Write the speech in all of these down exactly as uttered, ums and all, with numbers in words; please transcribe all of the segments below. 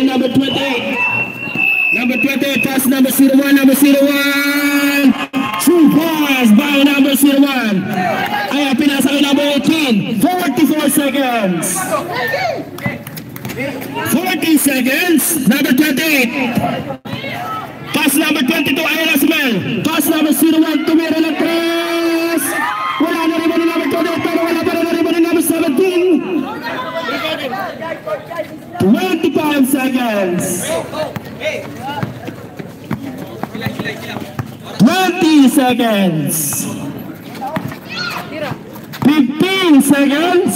ni number twenty-eight. Number twenty-eight, pass number zero one, number zero one. True pass by number zero one. Ayan, pinasa kay number eighteen. forty-four seconds. forty seconds. Number twenty-eight. Pass number twenty-two, ayan na si Mel. Pass number zero one, tumira ng tres. Wala na rin ni number twenty-eight, pero wala pa rin na rin ni number seventeen. twenty-five seconds. twenty seconds. fifteen seconds.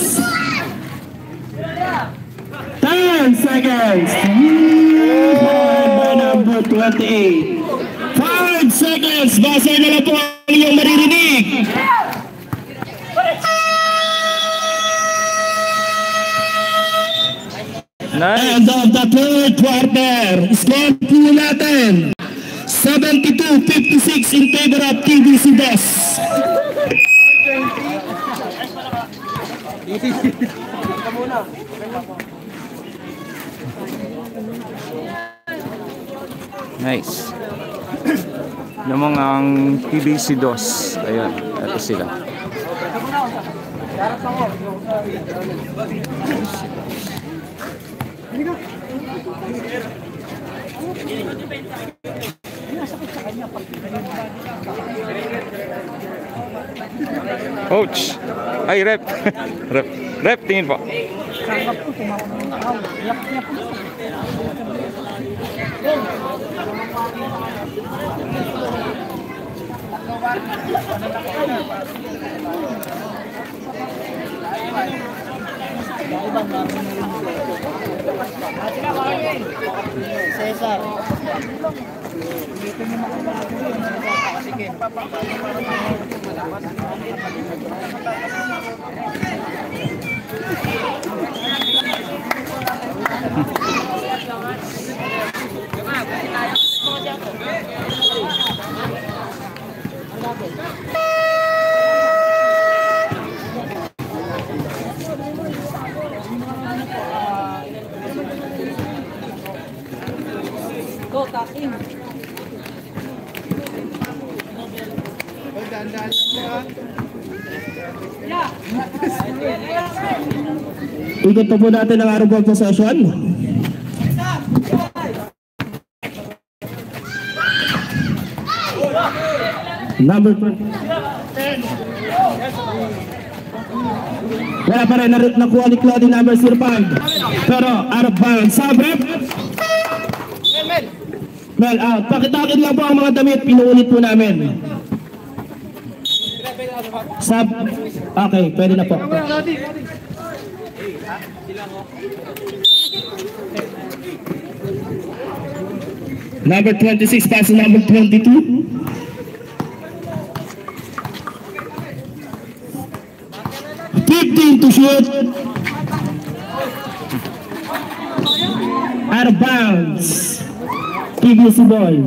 ten seconds. By number twenty-eight. five seconds. Basa na lang po ang iyong maririnig. Nice. End of the third quarter. Score po natin. seventy-two fifty-six in favor of T B C Boss. Nice. Namang ang T B C dos. Ayun, ito sila. Coach. Ay, rep. Rep. Rep, tingin po. Cesar. Go, taking. Ikot po natin ang araw po session. Number ten. Wala pa rin nakuha ni Claudia number zero five. Pero out of bounds. Sabrep. Well, out. Pakitakin lang po ang mga damit. Pinuulit po namin. Sab. Okay, pwede na po. Number twenty-six pass to number twenty-two. fifteen to shoot. Out of bounds. T B C ball.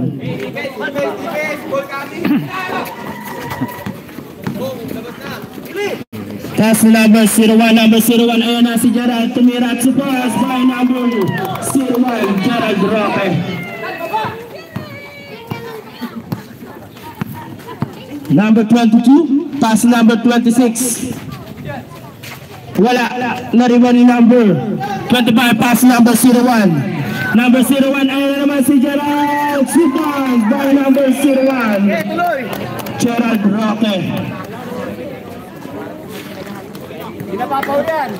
Pass number zero one, number zero one. Ayan na si Gerald. Tumira at pass by number zero one, Gerald Roque. Number twenty-two, pass number twenty-six. Wala, nariwan ni number twenty-five, pass number zero one. Number zero one, ayan na naman si Gerald. Two points by number zero one, Gerald Roque. Pinapapaw yan.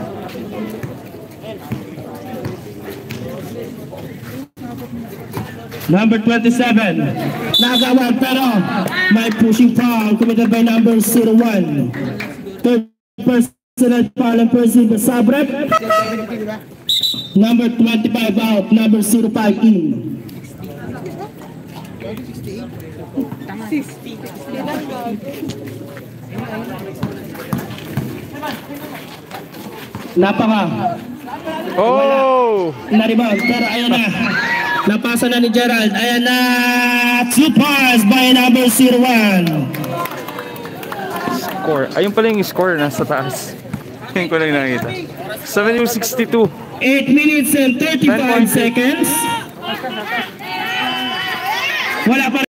Number twenty-seven, nagawan pero may pushing foul committed by number zero one. Third personal foul and person the Sabrep. Number twenty-five out, number zero five in. Napaka. Oh! Naribang, pero ayan na. Napasa na ni Gerald. Ayan na. Two pass by number zero one. Score. Ayun pala yung score nasa taas. Ayun ko lang nakita. seven sixty-two. eight minutes and thirty-five seconds. Wala pa